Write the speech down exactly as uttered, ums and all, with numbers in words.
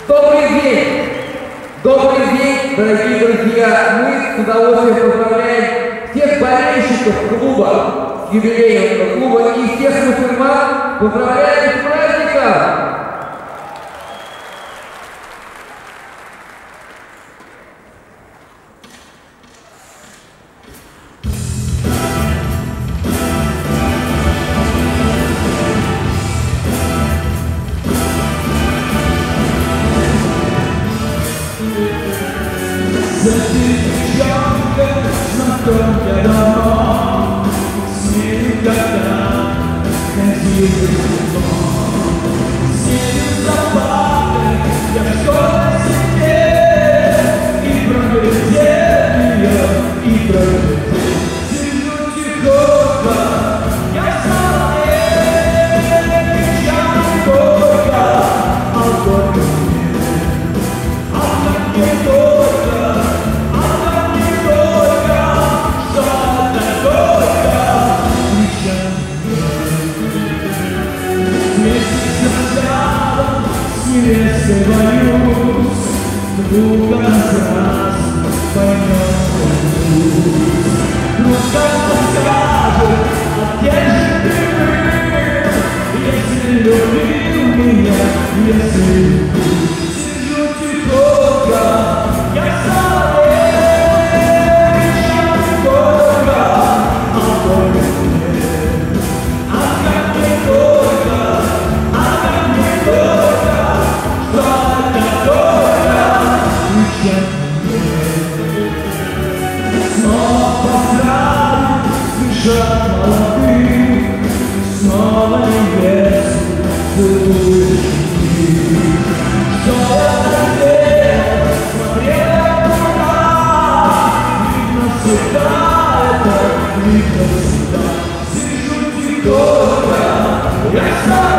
Добрый день! Добрый день, дорогие друзья! Мы с удовольствием поздравляем всех болельщиков клуба, юбилейного клуба и всех мусульман. Поздравляем с праздником! Девчонка, знакомая давно, с нею когда ходил в с нею забавы, я в школе сидел и проглядел ее, и проглядел. Сижу тихонько, я знаю, девчонка горько, а горько мне, а мне горько. Если боюсь, вдруг раз поймет вкус. Ну как скажет, а где же ты был, если любил меня, если сижу тихонько, я знаю, еще горько, а горько мне, а как мне горько, а как мне горько. Снова поздравим, спешат молодых, снова небес целуешь ты. Что я хотел, смотрел туда, видно всегда это, видно всегда. Сижу тихонько, я сам.